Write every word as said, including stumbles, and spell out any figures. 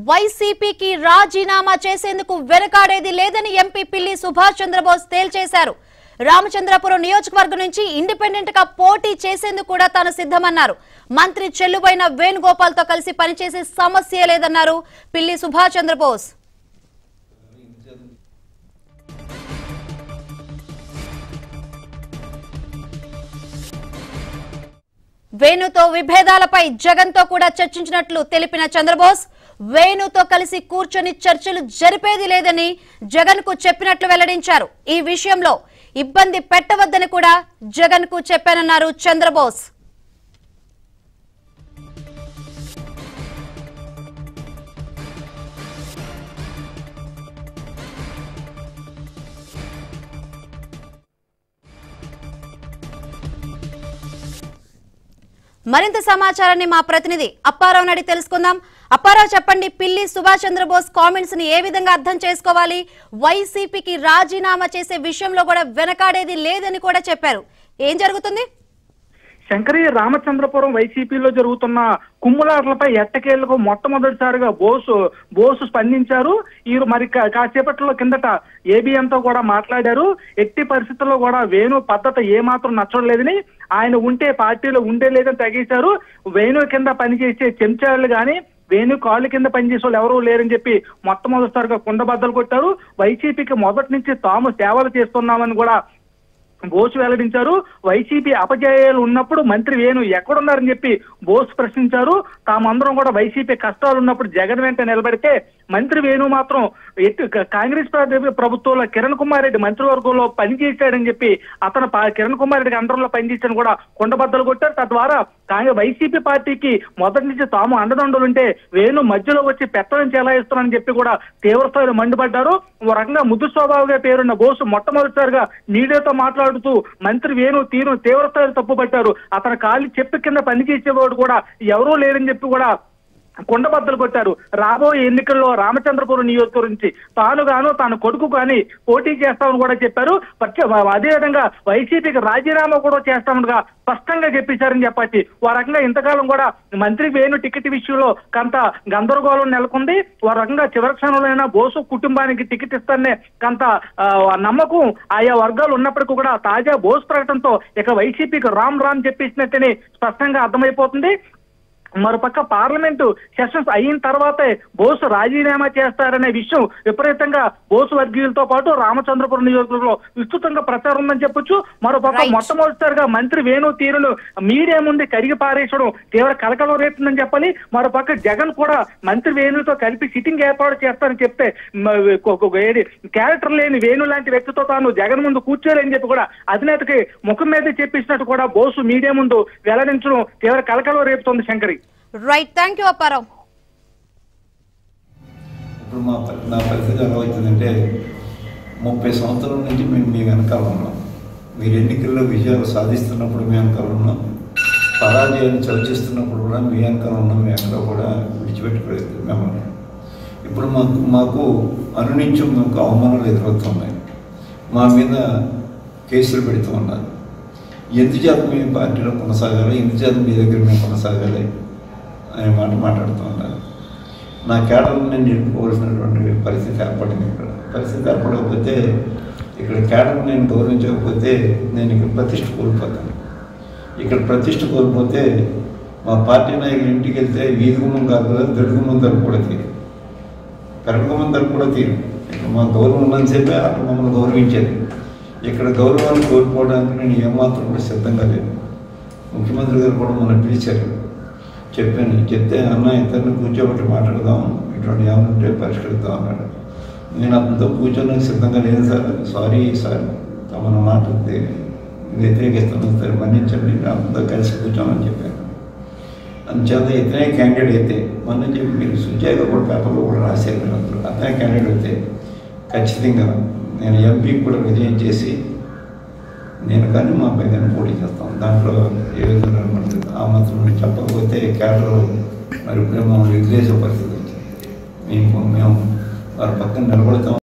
వైసీపీకి రాజీనామా చేసేందుకు వెనకాడేది లేదని ఎంపీ పిల్లి సుభాష్ చంద్రబోస్ తేల్చేశారు. రామచంద్రపురం నియోజకవర్గం నుంచి ఇండిపెండెంట్ గా పోటీ చేసేందుకు కూడా తాను సిద్ధమన్నారు. మంత్రి చెల్లుబైన వేణుగోపాల్ తో కలిసి పనిచేసే సమస్య లేదన్నారు పిల్లి సుభాష్ చంద్రబోస్. వేణుతో విభేదాలపై జగన్ తో కూడా చర్చించినట్లు తెలిపిన చంద్రబోస్ వేణుతో కలిసి కూర్చొని చర్చలు జరిపేది లేదని జగన్ కు చెప్పినట్లు వెల్లడించారు. ఈ విషయంలో ఇబ్బంది పెట్టవద్దని కూడా జగన్ కు చెప్పానన్నారు చంద్రబోస్. మరింత సమాచారాన్ని మా ప్రతినిధి అప్పారావు నడి తెలుసుకుందాం. అప్పారావు చెప్పండి, పిల్లి సుభాష్ చంద్రబోస్ కామెంట్స్ ని ఏ విధంగా అర్థం చేసుకోవాలి? వైసీపీకి రాజీనామా చేసే విషయంలో కూడా వెనకాడేది లేదని కూడా చెప్పారు. ఏం జరుగుతుంది? శంకరి, రామచంద్రపురం వైసీపీలో జరుగుతున్న కుమ్ములాటలపై ఎట్టకేళ్లకు మొట్టమొదటిసారిగా బోసు బోసు స్పందించారు. ఈ మరి కాసేపట్లో కిందట ఏబిఎంతో కూడా మాట్లాడారు. ఎట్టి పరిస్థితుల్లో కూడా వేణు పద్ధతి ఏమాత్రం నచ్చడం లేదని, ఆయన ఉంటే పార్టీలో ఉండే లేదని తగ్గించారు. వేణు కింద పనిచేసే చెంచాలు గాని వేణు కాళ్ళు కింద పనిచేసే వాళ్ళు ఎవరూ లేరని చెప్పి మొట్టమొదటిసారిగా కుండబద్దలు కొట్టారు. వైసీపీకి మొదటి నుంచి తాము సేవలు చేస్తున్నామని కూడా బోసు వెల్లడించారు. వైసీపీ అపజయాలు ఉన్నప్పుడు మంత్రి వేణు ఎక్కడున్నారని చెప్పి బోసు ప్రశ్నించారు. తామందరం కూడా వైసీపీ కష్టాలు ఉన్నప్పుడు జగన్ వెంట నిలబడితే మంత్రి వేణు మాత్రం ఎటు కాంగ్రెస్ ప్రభుత్వంలో కిరణ్ కుమార్ రెడ్డి మంత్రివర్గంలో పనిచేశాడని చెప్పి అతను కిరణ్ కుమార్ రెడ్డికి అండర్లో పనిచేసాను కూడా కొండబద్దలు కొట్టారు. తద్వారా కాంగ్రెస్ వైసీపీ పార్టీకి మొదటి నుంచి తాము అండదండలుంటే వేణు మధ్యలో వచ్చి పెత్తనం చెలాయిస్తున్నారని చెప్పి కూడా తీవ్రస్థాయిలో మండిపడ్డారు. ఓ రకంగా ముద్దు స్వభావంగా పేరున్న బోసు మొట్టమొదటిసారిగా మీడియాతో మాట్లాడుతూ మంత్రి వేణు తీరు తీవ్రస్థాయిలో తప్పుపట్టారు. అతని కాలి చెప్పు కింద పనిచేసేవాడు కూడా ఎవరూ లేరని చెప్పి కూడా కొండబద్దలు కొట్టారు. రాబోయే ఎన్నికల్లో రామచంద్రపురం నియోజకవర్గం నుంచి తాను గాను తాను కొడుకు కానీ పోటీ చేస్తామని కూడా చెప్పారు. అదేవిధంగా వైసీపీకి రాజీనామా కూడా చేస్తామనిగా స్పష్టంగా చెప్పేశారని చెప్పచ్చు. ఓ రకంగా ఇంతకాలం కూడా మంత్రి వేణు టికెట్ విషయంలో కొంత గందరగోళం నెలకొంది. ఓ రకంగా చివరి క్షణంలోనైనా బోసు కుటుంబానికి టికెట్ ఇస్తారనే కొంత నమ్మకం ఆయా వర్గాలు ఉన్నప్పటికీ కూడా తాజా బోసు ప్రకటనతో ఇక వైసీపీకి రామ్ రామ్ చెప్పేసినట్టని స్పష్టంగా అర్థమైపోతుంది. మరోపక్క పార్లమెంటు సెషన్స్ అయిన తర్వాతే బోసు రాజీనామా చేస్తారనే విషయం విపరీతంగా బోసు వర్గీయులతో పాటు రామచంద్రపురం నియోజకవర్గంలో విస్తృతంగా ప్రచారం ఉందని చెప్పొచ్చు. మరోపక్క మొట్టమొదటిసారిగా మంత్రి వేణు తీరును మీడియా ముందు కడిగి పారేసడం తీవ్ర కలకలం రేపుతుందని చెప్పాలి. మరోపక్క జగన్ కూడా మంత్రి వేణుతో కలిపి సిట్టింగ్ ఏర్పాటు చేస్తారని చెప్తే క్యారెక్టర్ లేని వేణు లాంటి వ్యక్తితో తాను జగన్ ముందు కూర్చోలేని చెప్పి కూడా అధినేతకి ముఖం మీద చెప్పేసినట్టు కూడా బోసు మీడియా ముందు వెల్లడించడం తీవ్ర కలకలం రేపుతోంది. Shankari, right, thank you Apparao. ఇప్పుడు మా నా పరిస్థితి ఎలా అవుతుందంటే, ముప్పై సంవత్సరాల నుంచి మేము మీ వెనకాల ఉన్నాం. మీరు ఎన్నికల్లో విజయాలు సాధిస్తున్నప్పుడు మీ వెనకాల ఉన్నాం, పరాజయాన్ని చర్చిస్తున్నప్పుడు కూడా మీ వెనకాల ఉన్నాం. మీ వెనకాల కూడా విడిచిపెట్టుకోలేదు మిమ్మల్ని. ఇప్పుడు మాకు మాకు అనునిత్యం మాకు అవమానాలు ఎదురవుతున్నాయి. మా మీద కేసులు పెడుతూ ఉన్నారు. ఎందుచేత మేము పార్టీలో కొనసాగాలి, ఎందుచేత మీ దగ్గర మేము కొనసాగాలి అనే మాట మాట్లాడుతూ ఉన్నారు. నా కేడర్ని నేను నిలుపుకోవాల్సినటువంటి పరిస్థితి ఏర్పడింది. ఇక్కడ పరిస్థితి ఏర్పడకపోతే, ఇక్కడ కేడర్ని నేను గౌరవించకపోతే నేను ఇక్కడ ప్రతిష్ట కోల్పోతాను. ఇక్కడ ప్రతిష్ట కోల్పోతే మా పార్టీ నాయకులు ఇంటికి వెళ్తే వీధి గుమ్మం కాదు కదా, గడుగు ముందరు కూడా తీరు, పెరగ ముందరు కూడా తీరు. ఇక్కడ మా గౌరవం ఉన్నంతసేపే అక్కడ మమ్మల్ని గౌరవించేది. ఇక్కడ గౌరవాన్ని కోల్పోవడానికి నేను ఏమాత్రం కూడా సిద్ధంగా లేదు. ముఖ్యమంత్రి గారు కూడా మనం పిలిచారు, చెప్పాను. చెప్తే అన్న ఇద్దరిని కూర్చోబెట్టి మాట్లాడదాం, ఇటువంటి ఏమంటే పరిష్కరిద్దాం అన్నాడు. నేను అతనితో కూర్చోడానికి సిద్ధంగా లేదు సార్, సారీ సార్, తమను మాట వ్యతిరేకిస్తున్నాను సార్, మన్నించండి, అతనితో కలిసి కూర్చోమని చెప్పాను. అందుచేత ఇతనే క్యాండిడేట్ అయితే మొన్న చెప్పి మీరు సుజాయిగా కూడా పేపర్లో కూడా రాశారు. మీరు అందరూ అతనే క్యాండిడేట్ అయితే ఖచ్చితంగా నేను ఎంపీకి కూడా విజయం చేసి నేను కానీ మా అబ్బాయి కానీ పోటీ చేస్తాం. దాంట్లో ఏ విధంగా ఆ మాత్రం చెప్పకపోతే క్యాడర్ మరి ఇప్పుడే మమ్మల్ని విగ్రేసే పరిస్థితి వచ్చింది. మేము మేము వారి పక్కన నిలబడతాం.